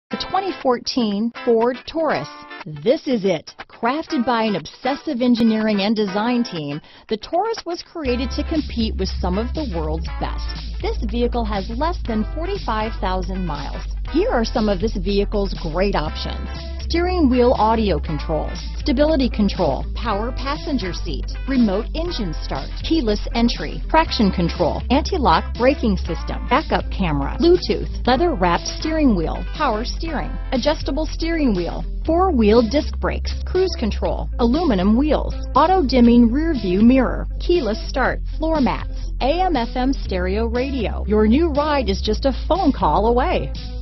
The 2014 Ford Taurus. This is it. Crafted by an obsessive engineering and design team, the Taurus was created to compete with some of the world's best. This vehicle has less than 45,000 miles. Here are some of this vehicle's great options: steering wheel audio controls, stability control, power passenger seat, remote engine start, keyless entry, traction control, anti-lock braking system, backup camera, Bluetooth, leather-wrapped steering wheel, power steering, adjustable steering wheel, four-wheel disc brakes, cruise control, aluminum wheels, auto-dimming rear view mirror, keyless start, floor mats, AM/FM stereo radio. Your new ride is just a phone call away.